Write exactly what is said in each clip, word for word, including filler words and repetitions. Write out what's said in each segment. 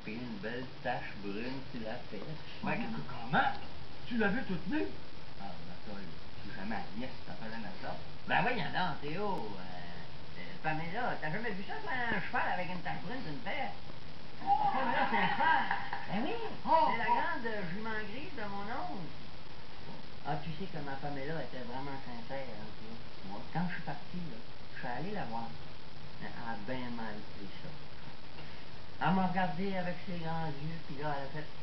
pris une belle tache brune sur la fesse. Mais que- comment? Tu l'as vu toute nue? Ah, Anatole, tu jamais la nièce t'appelle Anatole? Ben voyons donc, Théo. Euh, euh, Pamela, t'as jamais vu ça, toi, un cheval avec une tache brune sur une fesse? Pamela, c'est un cheval. Ben oui, Oh, c'est la oh. grande jument grise de mon oncle. Ah, tu sais que ma Pamela était vraiment sincère, hein, tu vois. Moi, quand je suis parti, là, je suis allé la voir. Elle a bien mal pris ça. Elle m'a regardé avec ses grands yeux, puis là, elle a fait...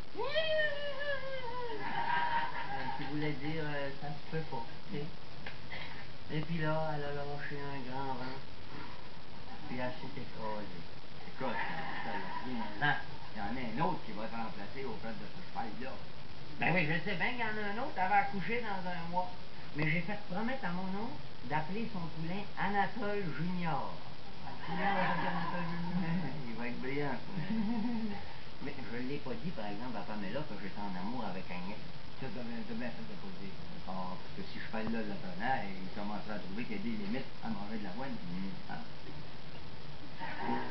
Euh, qui voulait dire, euh, ça se peut pas, tu sais. Et puis là, elle a lâché un grand vent, puis elle s'est écrasée. Écoute, Anatole, viens-en. Il y en a un autre qui va te remplacer au fait de ce cheval-là. Ben oui, je sais bien qu'il y en a un autre, elle va accoucher dans un mois. Mais j'ai fait promettre à mon oncle d'appeler son poulain Anatole Junior. Le poulain va s'appeler Anatole Junior. Il va être brillant, ça. Mais je ne l'ai pas dit, par exemple, à Pamela que j'étais en amour avec Agnès. Ça, t'as bien, t'as bien fait de pas le dire. Ah, parce que si je fais là le l'apprenant, il commencerait à trouver qu'il y a des limites à manger de la moine. Mm. Ah.